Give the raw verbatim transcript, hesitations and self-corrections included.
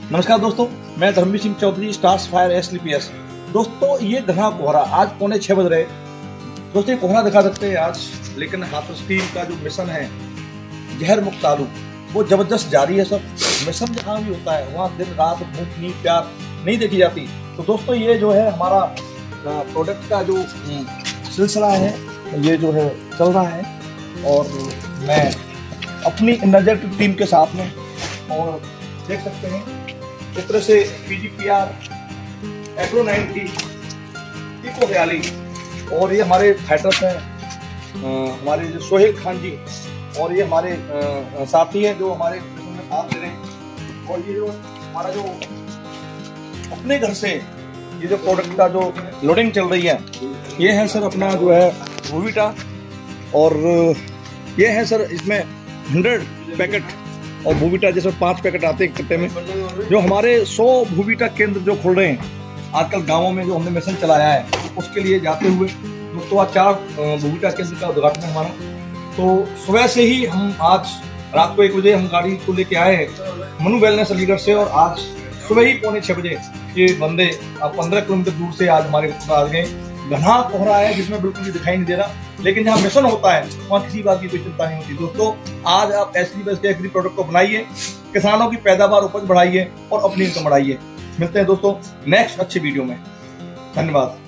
नमस्कार दोस्तों, मैं धर्मवीर सिंह चौधरी, स्टार्स फायर एसलीपीएस। दोस्तों ये घना कोहरा आज पौने छह बज रहे। दोस्तों ये कोहरा दिखा सकते हैं आज, लेकिन हाथरस टीम का जो मिशन है जहर मुक्त आलू वो जबरदस्त जारी है। सब मिशन जहाँ भी होता है वहाँ दिन रात भूख नींद प्यार नहीं देखी जाती। तो दोस्तों ये जो है हमारा प्रोडक्ट का जो सिलसिला है ये जो है चल रहा है, और मैं अपनी एनर्जेटिक टीम के साथ में, और देख सकते हैं इस तरह से पीजीपीआर एग्रो नाइन्टी इको हरियाली, और ये हमारे फाइटर्स हैं हमारे जो सोहेल खान जी, और ये हमारे आ, साथी हैं जो हमारे में साथ दे रहे हैं। और ये जो हमारा जो अपने घर से ये जो प्रोडक्ट का जो लोडिंग चल रही है ये है सर अपना जो है वोविटा, और ये है सर इसमें हंड्रेड पैकेट और भूविटा जैसे पांच पैकेट आते हैं कट्टे में। जो हमारे सौ भूविटा केंद्र जो खोल रहे हैं आजकल गांवों में, जो हमने मिशन चलाया है उसके लिए जाते हुए दोस्तों आज चार भूविटा केंद्र का उद्घाटन है हमारा। तो सुबह से ही हम आज रात को एक बजे हम गाड़ी को लेके आए हैं मनु वेलनेस अलीगढ़ से, और आज सुबह ही पौने छः बजे ये बंदे पंद्रह किलोमीटर दूर से आज हमारे आ गए। घना कोहरा है जिसमें बिल्कुल भी दिखाई नहीं दे रहा, लेकिन जहाँ मिशन होता है वहाँ किसी बात की कोई चिंता नहीं होती। दोस्तों आज आप एसलीपीएस के एग्री प्रोडक्ट को बनाइए, किसानों की पैदावार उपज बढ़ाइए और अपनी इनकम बढ़ाइए। मिलते हैं दोस्तों नेक्स्ट अच्छी वीडियो में। धन्यवाद।